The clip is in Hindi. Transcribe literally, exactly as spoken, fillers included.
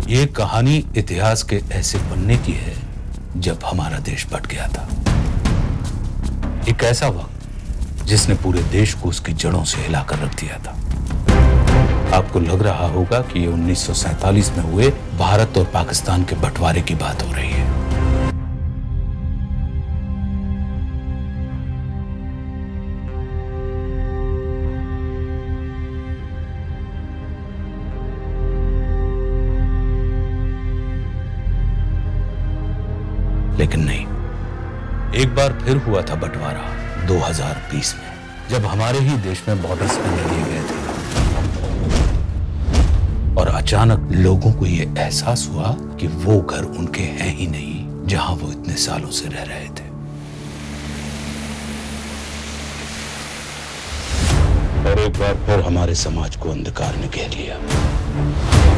ये कहानी इतिहास के ऐसे पन्ने की है जब हमारा देश बट गया था। एक ऐसा वक्त जिसने पूरे देश को उसकी जड़ों से हिलाकर रख दिया था। आपको लग रहा होगा कि ये उन्नीस सौ सैंतालीस में हुए भारत और पाकिस्तान के बंटवारे की बात हो रही है। लेकिन नहीं, एक बार फिर हुआ था बंटवारा दो हज़ार बीस में, जब हमारे ही देश में बॉर्डर्स बने लिए गए थे और अचानक लोगों को यह एहसास हुआ कि वो घर उनके हैं ही नहीं जहां वो इतने सालों से रह रहे थे। और एक बार फिर हमारे समाज को अंधकार ने घेर लिया।